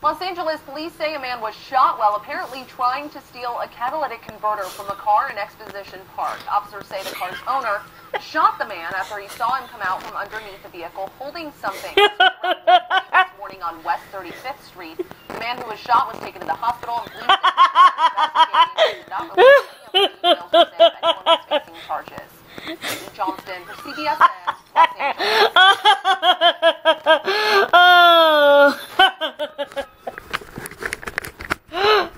Los Angeles police say a man was shot while apparently trying to steal a catalytic converter from a car in Exposition Park. Officers say the car's owner shot the man after he saw him come out from underneath the vehicle holding something. This morning on West 35th Street, the man who was shot was taken to the hospital and police investigating not releasing any details to say anyone was facing charges. Johnston for CBS Los Angeles.